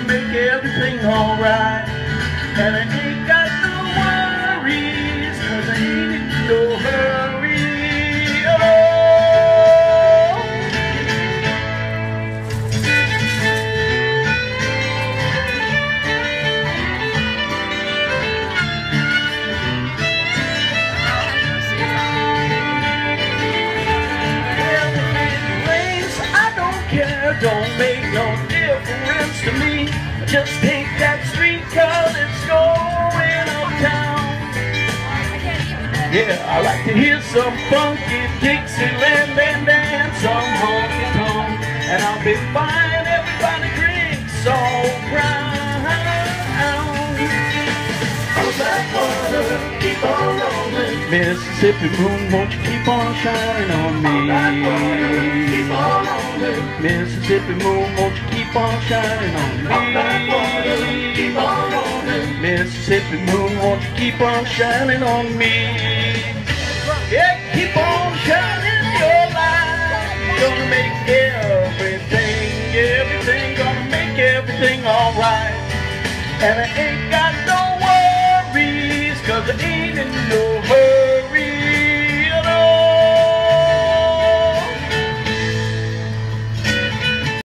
make everything alright. And I ain't got no worries, 'cause I ain't in no hurry. Oh. Don't make no difference to me. Just take that street 'cause it's going uptown. Yeah, I like to hear some funky Dixieland and dance some honky tonk, and I'll be fine. Everybody drinks all brown. That water, keep on rolling. Mississippi moon, won't you keep on shining on me? Keep on rolling. Mississippi moon, won't you keep on shining on me? Keep on rolling. Mississippi moon, won't you keep on shining on me? Yeah, keep on shining your light. Gonna make everything, gonna make everything alright. And I ain't got no worries, 'cause I ain't in no hurry.